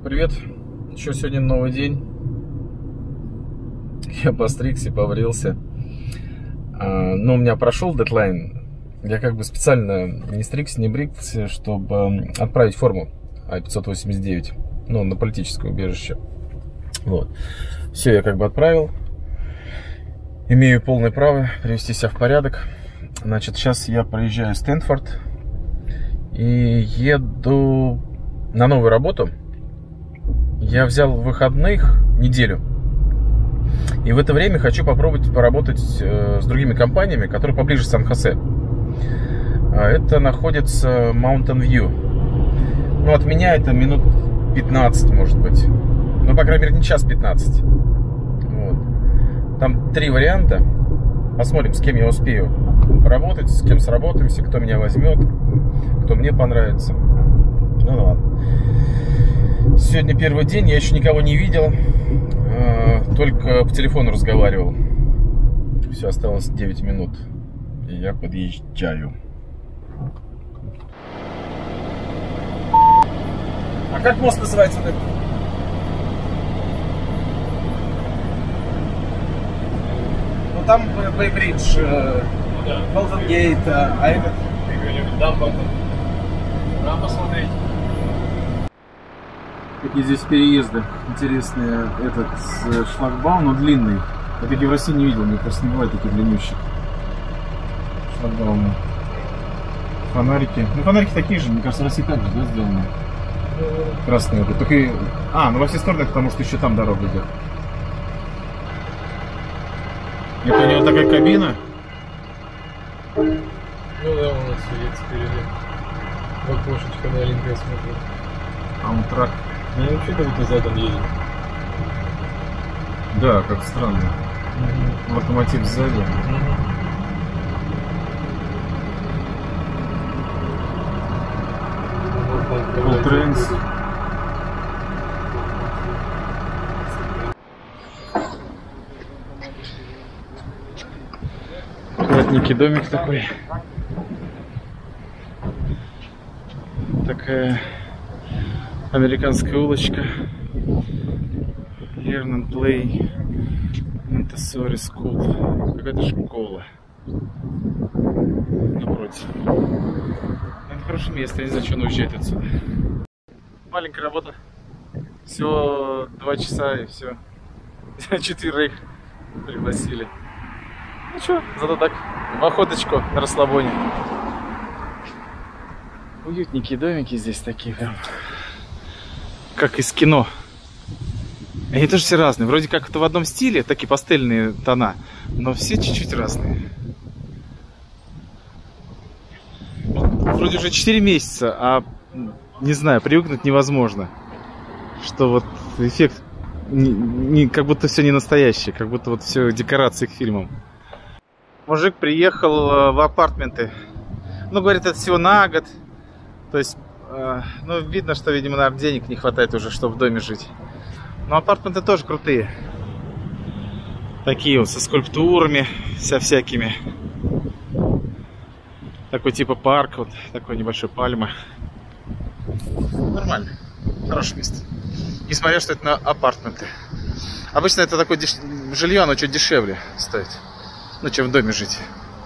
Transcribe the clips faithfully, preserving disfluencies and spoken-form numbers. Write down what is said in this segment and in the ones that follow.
Привет! Еще сегодня новый день. Я постригся, побрился. Но у меня прошел дедлайн. Я как бы специально не стригся, не брился, чтобы отправить форму А пятьсот восемьдесят девять. Ну, на политическое убежище. Вот. Все, я как бы отправил. Имею полное право привести себя в порядок. Значит, сейчас я проезжаю Стэнфорд и еду на новую работу. Я взял выходных неделю. И в это время хочу попробовать поработать с другими компаниями, которые поближе к Сан-Хосе. Это находится Mountain View. Ну, от меня это минут пятнадцать, может быть. Ну, по крайней мере, не час пятнадцать. Вот. Там три варианта. Посмотрим, с кем я успею поработать, с кем сработаемся, кто меня возьмет, кто мне понравится. Ну, ладно. Сегодня первый день, я еще никого не видел, только по телефону разговаривал. Все, осталось девять минут, и я подъезжаю. А как мост называется? Ну там Бэй-Бридж, Голден Гейт, а этот... Дамба. Надо посмотреть. Какие здесь переезды интересные. Этот шлагбаум, но длинный. Я такие в России не видел, мне просто не бывает таких длиннющих шлагбаумы. Фонарики. Ну, фонарики такие же, мне кажется, в России так же, да, сделаны. Красные. Вот. Только и... А, ну во все стороны, потому что еще там дорога идет. Это у него такая кабина. Ну да, у нас сидит спереди. В окошечко на Олимпия смотрит. Амтрак. Ну вообще как будто задом едет. Да, как странно. Угу. Локомотив сзади. Колтрейнс. Аккуратненький домик такой. Такая американская улочка. Learn and Play Montessori School. Какая-то школа напротив. Это хорошее место, я не знаю, что он уезжает отсюда. Маленькая работа. Всего два часа и все. Четверых пригласили. Ну что, зато так, в охоточку на расслабоне. Уютненькие домики здесь такие прям, как из кино. Они тоже все разные. Вроде как это в одном стиле, такие пастельные тона, но все чуть-чуть разные. Вроде уже четыре месяца, а не знаю, привыкнуть невозможно. Что вот эффект не, не, как будто все не настоящее, как будто вот все декорации к фильмам. Мужик приехал в апартменты. Ну, говорит, это всего на год. То есть, э, ну, видно, что, видимо, наверное, денег не хватает уже, чтобы в доме жить. Но апартменты тоже крутые. Такие вот, со скульптурами, со всякими. Такой типа парк, вот такой небольшой пальмы. Нормально. Хорошее место. Несмотря, что это на апартменты. Обычно это такое деш... жилье, оно чуть дешевле стоит. Ну, чем в доме жить.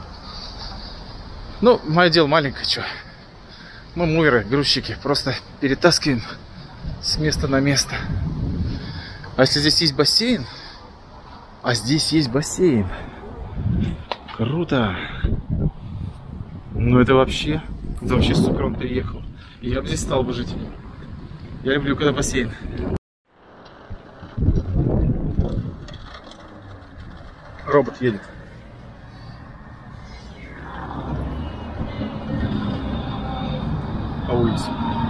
Ну, мое дело маленькое, что. Мы муверы, грузчики, просто перетаскиваем с места на место. А если здесь есть бассейн? А здесь есть бассейн. Круто. Ну это вообще, это вообще супер, он приехал. И я бы здесь стал бы жить. Я люблю, когда бассейн. Робот едет. По улице.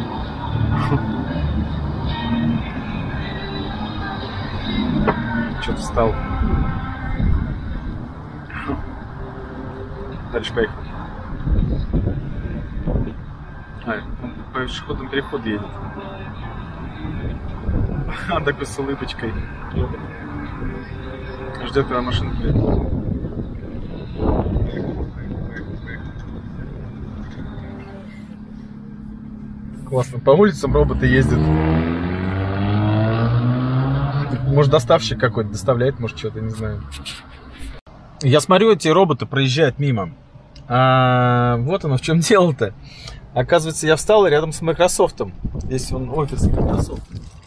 Что-то встал. Дальше поехал. А, он по пешеходному переходу едет. Он такой с улыбочкой. Ждет, когда машина приедет. Классно. По улицам роботы ездят. Может, доставщик какой-то доставляет, может, что-то, не знаю. Я смотрю, эти роботы проезжают мимо. А, вот оно, в чем дело-то. Оказывается, я встал рядом с Microsoft. Здесь он офис Microsoft.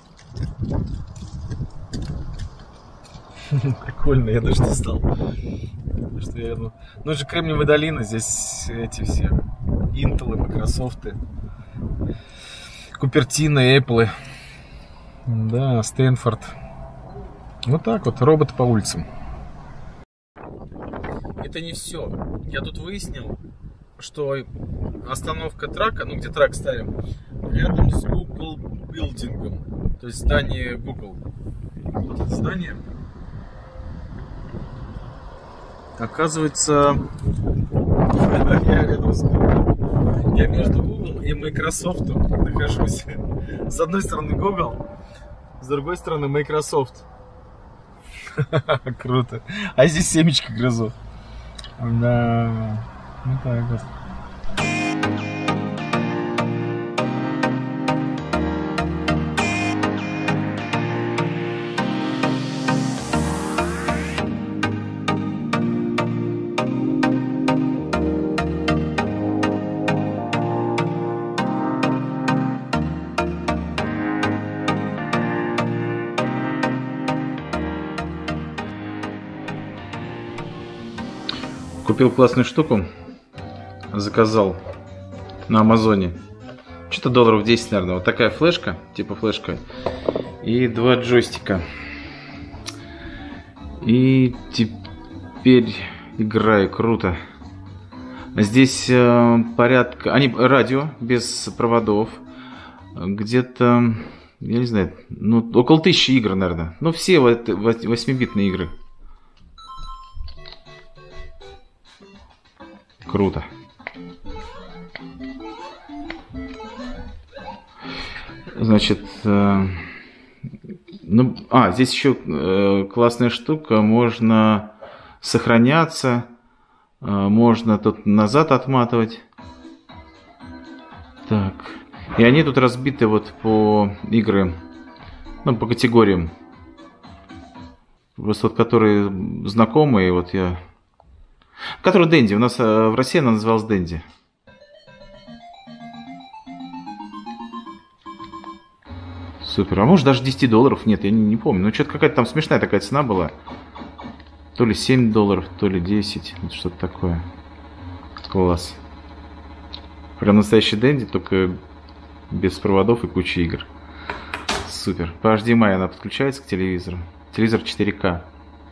Прикольно, я даже не стал. Что я, ну, ну, это же Кремниевая долина, здесь эти все Intel, Microsoft, Cupertino, Apple. Да, Стэнфорд. Вот так вот, роботы по улицам. Это не все. Я тут выяснил, что остановка трака, ну где трак ставим, рядом с Google билдингом. То есть здание Google. Вот это здание. Оказывается, я рядом с Google. Я между Google и Microsoft нахожусь. С одной стороны Google, с другой стороны Microsoft. Круто. А здесь семечко грызу. Да. Ну так вот. Купил классную штуку, заказал на Амазоне. Что-то долларов десять, наверное. Вот такая флешка, типа флешка. И два джойстика. И теперь играю, круто. Здесь э, порядка... Они радио, без проводов. Где-то, я не знаю, ну, около тысячи игр, наверное. Ну, все восьмибитные игры. Круто. Значит, э, ну, а, здесь еще э, классная штука. Можно сохраняться, э, можно тут назад отматывать. Так. И они тут разбиты вот по игры, ну, по категориям. Просто вот которые знакомые, вот я... Который Дэнди. У нас в России она называлась Дэнди. Супер. А может даже десять долларов? Нет, я не, не помню. Ну что-то какая-то там смешная такая цена была. То ли семь долларов, то ли десять. Вот что-то такое. Класс. Прям настоящий Дэнди, только без проводов и кучи игр. Супер. По эйч ди эм ай она подключается к телевизору. Телевизор четыре ка.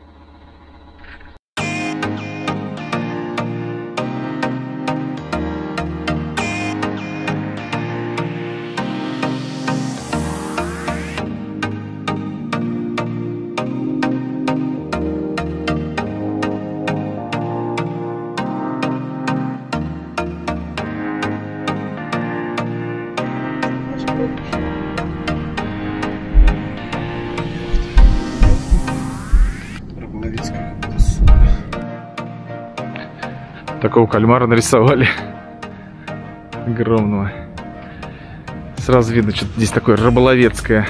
Такого кальмара нарисовали. Огромного. Сразу видно, что здесь такое рыболовецкое.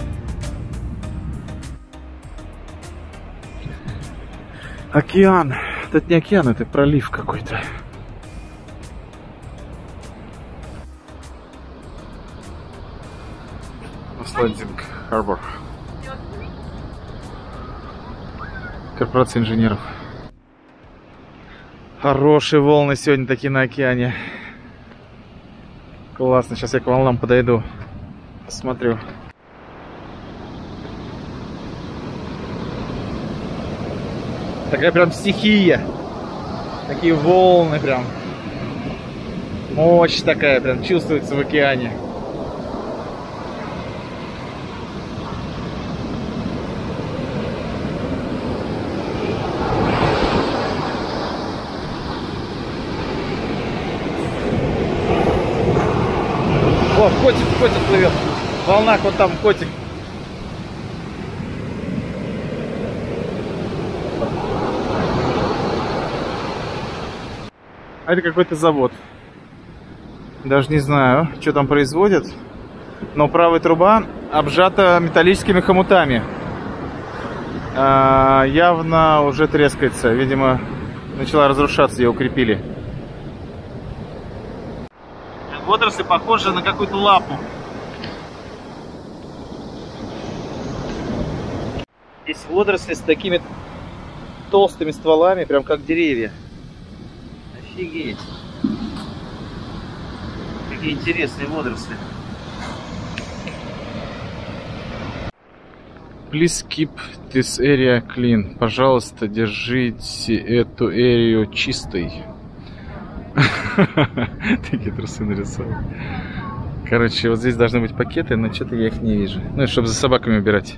Океан. Это не океан, это пролив какой-то. Лендинг Харбор. Корпорация инженеров. Хорошие волны сегодня такие на океане. Классно. Сейчас я к волнам подойду. Посмотрю. Такая прям стихия. Такие волны прям. Мощь такая прям чувствуется в океане. О, котик, котик плывет. В волнах вот там котик. А это какой-то завод. Даже не знаю, что там производят. Но правая труба обжата металлическими хомутами. а, явно уже трескается. Видимо, начала разрушаться, ее укрепили. Водоросли похожи на какую-то лапу. Здесь водоросли с такими толстыми стволами, прям как деревья. Офигеть. Какие интересные водоросли. Please keep this area clean. Пожалуйста, держите эту эрию чистой. Такие трусы нарисовал. Короче, вот здесь должны быть пакеты, но что-то я их не вижу. Ну, чтобы за собаками убирать.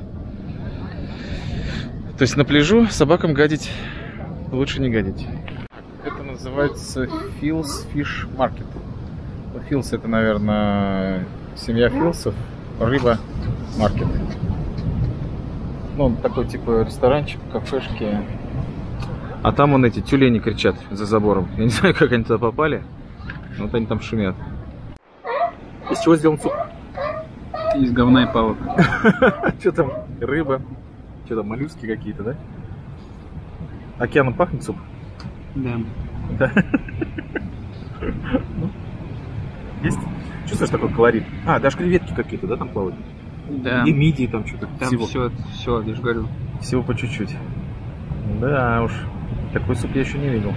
То есть на пляжу собакам гадить лучше не гадить. Это называется Phil's Fish Market. Phil's — это, наверное, семья Филсов. Рыба маркет. Ну, такой типа ресторанчик, кафешки. А там вон эти тюлени кричат за забором. Я не знаю, как они туда попали, но вот они там шумят. Из чего сделан суп? Из говна и палок. Что там? Рыба. Что там, моллюски какие-то, да? Океаном пахнет суп? Да. Да. Есть? Чувствуешь такой колорит? А, даже креветки какие-то, да, там плавают? Да. И мидии там что-то. Там всего. все, все, я же говорю. Всего по чуть-чуть. Да уж, такой суп я еще не видел.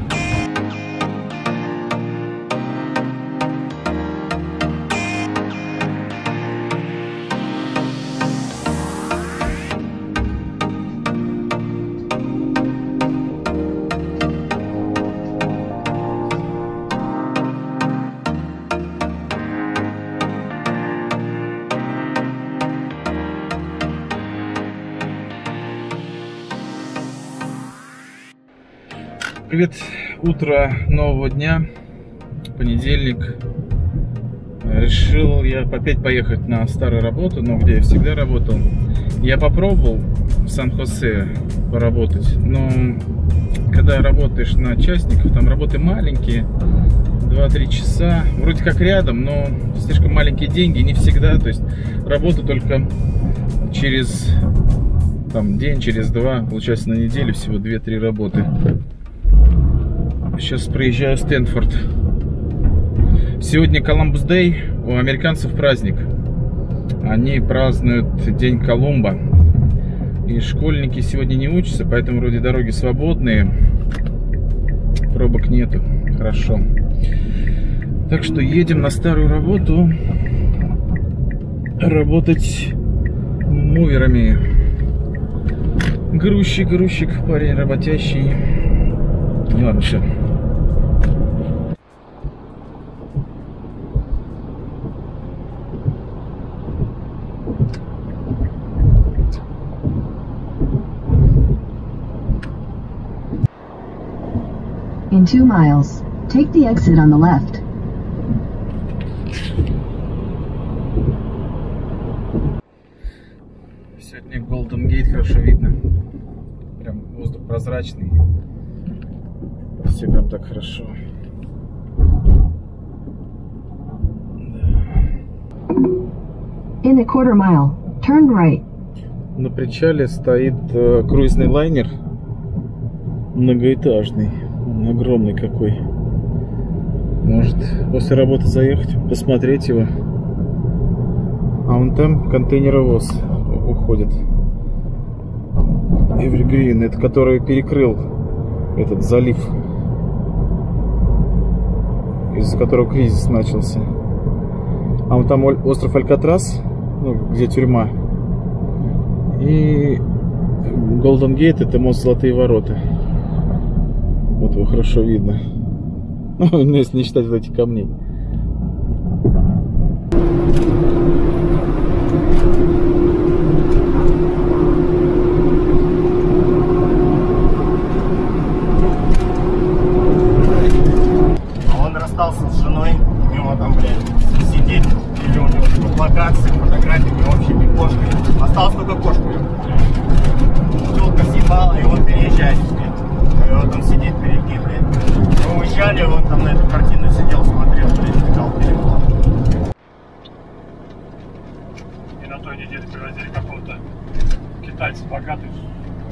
Привет, утро нового дня, понедельник. Решил я опять поехать на старую работу, но где я всегда работал. Я попробовал в Сан-Хосе поработать, но когда работаешь на частников, там работы маленькие, два-три часа, вроде как рядом, но слишком маленькие деньги, не всегда, то есть работа только через там, день, через два, получается на неделю всего две-три работы. Сейчас проезжаю Стэнфорд. Сегодня Columbus Day, у американцев праздник. Они празднуют День Колумба. И школьники сегодня не учатся, поэтому вроде дороги свободные. Пробок нету. Хорошо. Так что едем на старую работу. Работать муверами. Грузчик, грузчик, парень работящий. Ладно, все. In two miles, take the exit on the left. Сегодня Golden Gate хорошо видно. Прям воздух прозрачный. Все прям так хорошо. In a quarter mile, turn right. На причале стоит э, круизный лайнер. Многоэтажный. Он огромный какой. Может после работы заехать, посмотреть его. А вон там контейнеровоз уходит. Evergreen, это который перекрыл этот залив, из-за которого кризис начался. А вон там остров Алькатрас, ну, где тюрьма. И Golden Gate — это мост Золотые ворота. Вот его хорошо видно. Ну, если не считать вот этих камней. Он расстался с женой, у него там, блядь, сидит, или у него локации, фотографии, у него вообще не кошка. Осталась только кошка. Телка съебала, и он переезжает, блядь. И вот он сидит перед ним, блядь. Мы уезжали, он там на эту картину сидел, смотрел, блядь, втыкал телефон. И на той неделе привозили какого-то китайца богатый,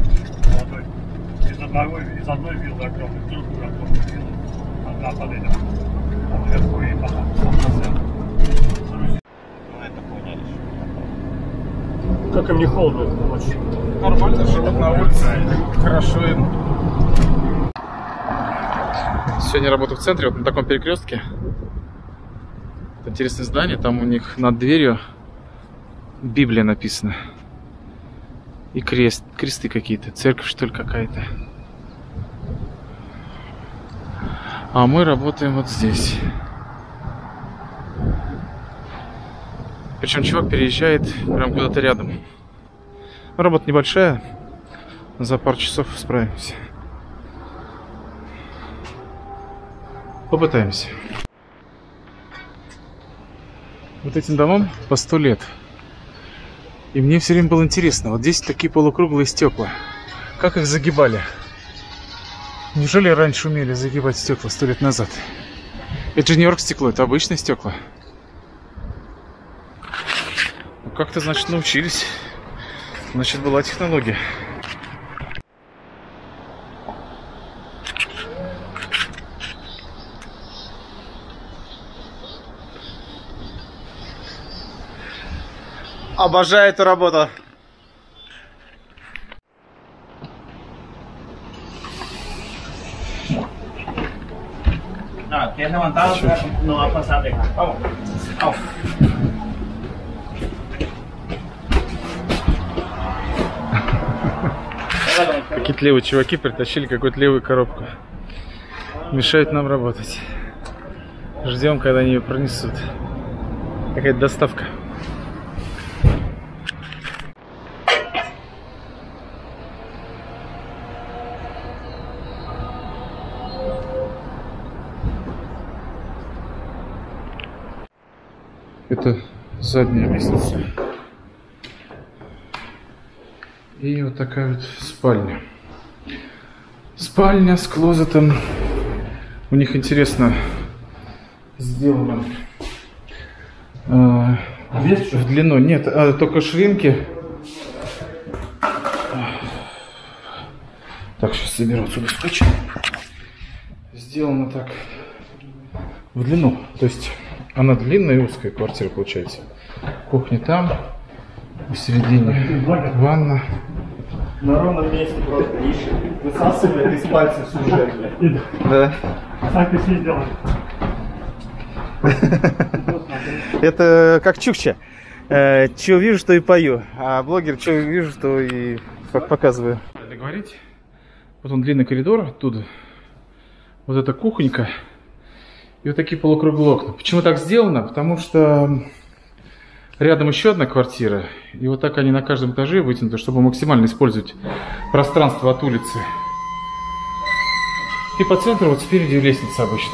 молодой. Из одного, из одной виллы огромной, в другую огромную виллу. Одна под этим. Там вверху и потом ну это поняли. Как им не холодно ночью? Нормально живут на улице. Хорошо им. Сегодня работаю в центре, вот на таком перекрестке. Это интересное здание, там у них над дверью Библия написана. И крест, кресты какие-то, церковь что ли какая-то. А мы работаем вот здесь. Причем чувак переезжает прям куда-то рядом. Работа небольшая, за пару часов справимся. Попытаемся. Вот этим домам по сто лет. И мне все время было интересно, вот здесь такие полукруглые стекла. Как их загибали? Неужели раньше умели загибать стекла сто лет назад? Это же не оргстекло, это обычное стекла. Ну, как-то, значит, научились. Значит, была технология. Обожаю эту работу. No, que levantado, no va a pasar de acá. Vamos. Vamos. Какие-то левые чуваки притащили какую-то левую коробку. Мешают нам работать. Ждем, когда они ее пронесут. Какая-то доставка. Это задняя лестница. И вот такая вот спальня. Спальня с клозетом. У них интересно сделано э, в длину. Нет, а, только ширинки. Так, сейчас соберу отсюда скотч. Сделано так в длину. То есть она длинная и узкая квартира получается. Кухня там. Посередине ванна. На ровном месте просто ищет. Высасывает из пальцев сюжет. Да. Так ты все сделал. Это как Чукча. Э, чего вижу, что и пою. А блогер, что вижу, что и показываю. Договорить. Вот он длинный коридор оттуда. Вот эта кухонька. И вот такие полукруглые окна. Почему так сделано? Потому что рядом еще одна квартира. И вот так они на каждом этаже вытянуты, чтобы максимально использовать пространство от улицы. И по центру вот спереди лестница обычно.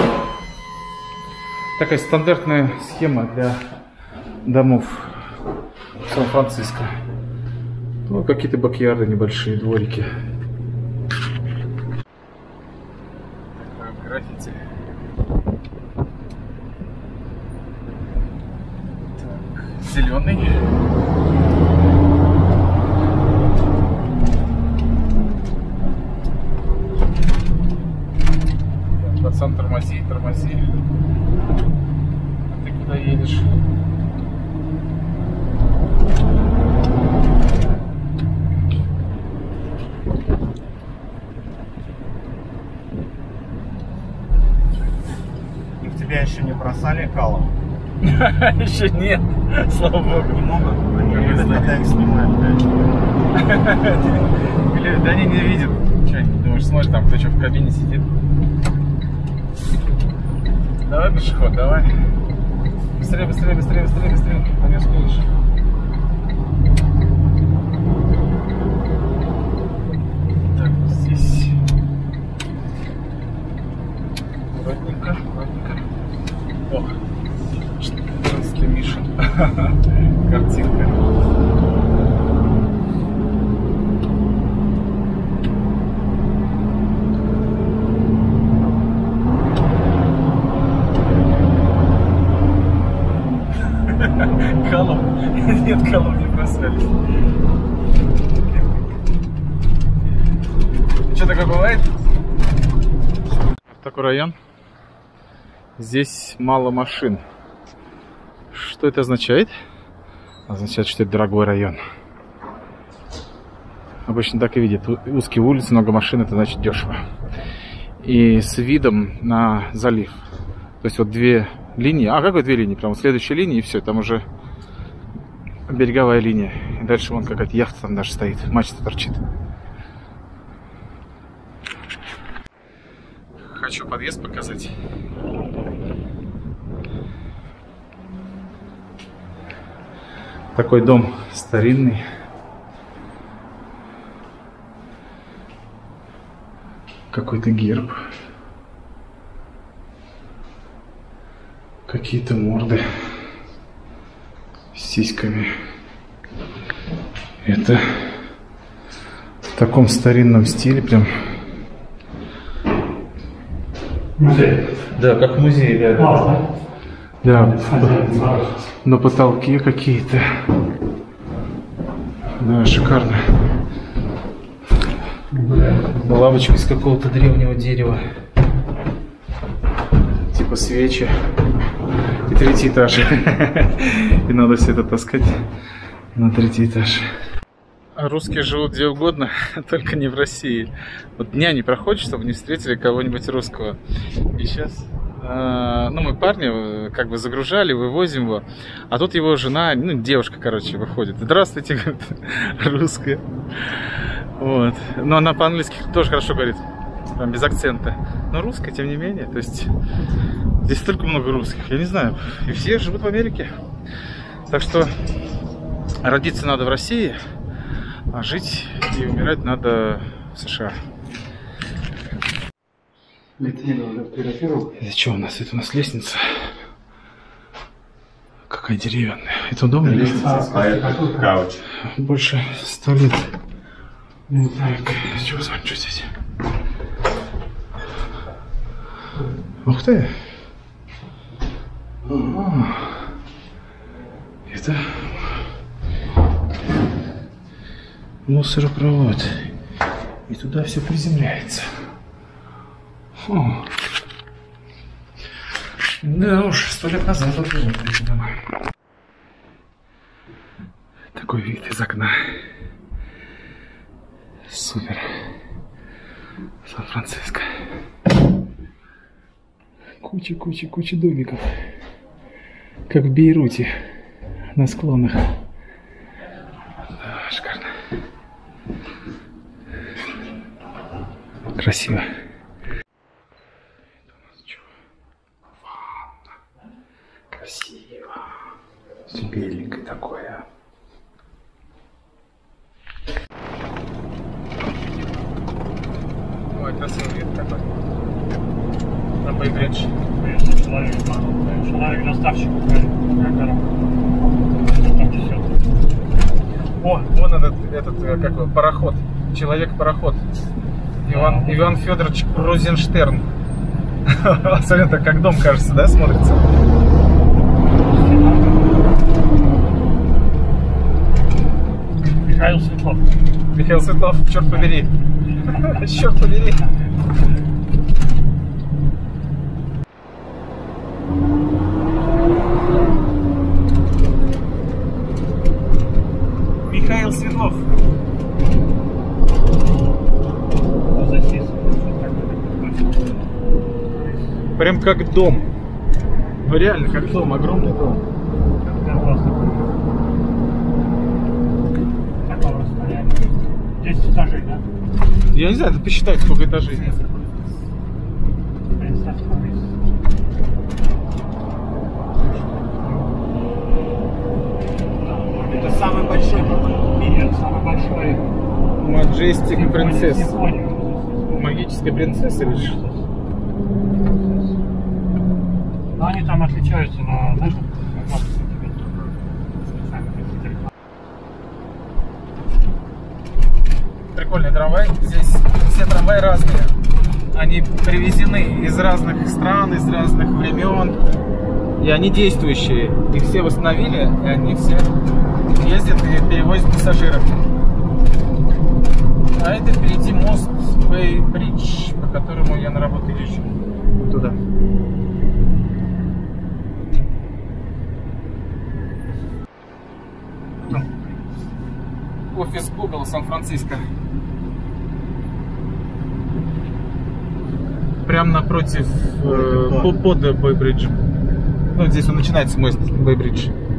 Такая стандартная схема для домов в Сан-Франциско. Ну, какие-то бакьярды, небольшие дворики. Граффити. Зеленый. Пацан, тормози, тормози. А ты куда едешь? И в тебя еще не бросали калом? Еще нет, слава богу. Не могут, они иногда их снимают, Или да они не видят. Че, думаешь, смотришь, там кто что в кабине сидит. Давай, пешеход, давай. Быстрее, быстрее, быстрее, быстрее, быстрее. А не успеешь. Так, вот здесь. Аккуратненько, аккуратненько. О, четырнадцатый Миша. Картинка. Колом. Нет, колом не бросались. Что такое бывает? Такой район. Здесь мало машин. Что это означает? Означает, что это дорогой район. Обычно так и видят. Узкие улицы, много машин, это значит дешево. И с видом на залив. То есть вот две линии. А какой две линии? Прям вот следующая линия, и все, там уже береговая линия. И дальше вон какая-то яхта там даже стоит. Мачта торчит. Хочу подъезд показать. Такой дом старинный. Какой-то герб. Какие-то морды с сиськами. Это в таком старинном стиле прям. Музей. Да, как музей, да. Классно. Да, на потолке какие-то. Да, шикарно. Лавочка из какого-то древнего дерева. Типа свечи. И третий этаж. И надо все это таскать на третий этаж. Русские живут где угодно, только не в России. Вот дня не проходит, чтобы не встретили кого-нибудь русского. И сейчас, э, ну, мы парня как бы загружали, вывозим его. А тут его жена, ну, девушка, короче, выходит. Здравствуйте, говорит, русская. Вот. Но она по-английски тоже хорошо говорит, прям без акцента. Но русская, тем не менее. То есть здесь столько много русских, я не знаю. И все живут в Америке. Так что родиться надо в России, а жить и умирать надо в США. Это что у нас? Это у нас лестница. Какая деревянная. Это удобно? Лестница, а это кауч. Больше ста лет. Так, что с вами, что здесь? Ух ты! Ага. Это мусоропровод. И туда все приземляется. Фу. Да уж, сто лет назад вот было эти дома. Такой вид из окна. Супер. Сан-Франциско. Куча, куча, куча домиков. Как в Бейруте. На склонах. Да, шикарно. Красиво. Ванна. Красиво. Все беленькое такое. Ой, красивый вид такой. На Бэй-Бридж. Человек, человек доставщик, как там несет. О, вон этот, этот как его, пароход. Человек-пароход. Иван, Иван Федорович Крузенштерн. Смотри, так как дом, кажется, да, смотрится? Михаил Светлов. Михаил Светлов, черт побери. Черт побери. Михаил Светлов. Прям как дом. Ну реально как дом, огромный дом. Такого расстояния. десять этажей, да? Я не знаю, ты посчитай, сколько этажей. Это самый большой в мире, самый большой. Majestic Princess. Магическая принцесса, видишь? Но они там отличаются на, знаешь, Прикольный трамвай. Здесь все трамваи разные. Они привезены из разных стран, из разных времен. И они действующие. Их все восстановили, и они все ездят и перевозят пассажиров. А это впереди мост Бэй-бридж, по которому я на работу езжу. Туда. Офис Google Сан-Франциско. Прямо напротив, э, под Бэй-бридж. Ну, здесь он начинается, мост Бэй-бридж.